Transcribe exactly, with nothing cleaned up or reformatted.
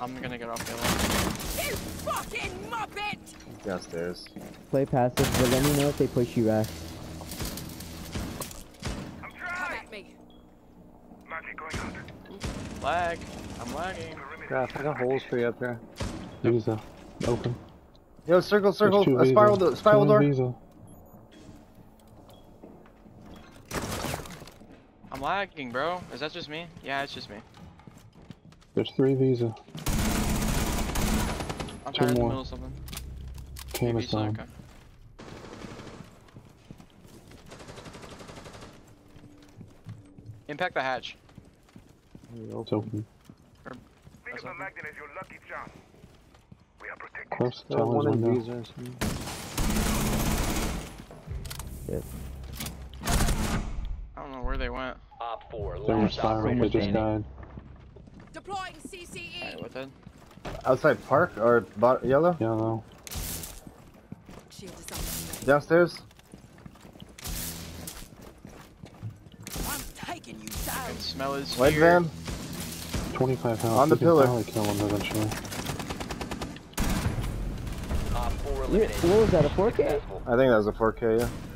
I'm gonna get off the line. You fucking muppet! Downstairs. Play passive, but let me know if they push you back. I'm Come at me. Lag. I'm lagging. Graph, I got holes for you up here. Visa. Open. Yo, circle, circle, There's two a spiral, Visa. do spiral Two door. Visa. I'm lagging, bro. Is that just me? Yeah, it's just me. There's three Visa. I'm Two kind of in the more. middle of something. Came Maybe so, aside. okay. Impact the hatch. It's open. That's open. Close to Got one Tyler's in window. Visa. Yep. I don't know where they went. Op four, They were last firing, operator they just standing. died. Deploying C C E. Alright, with it. Outside park or bot yellow? Yellow. Shield is up. Downstairs. I'm taking you I down. can smell his White fear. van. twenty-five health. On the You can pillar. probably kill him eventually. Op four Yeah, eliminated. what was that, a four K? Successful. I think that was a four K, yeah.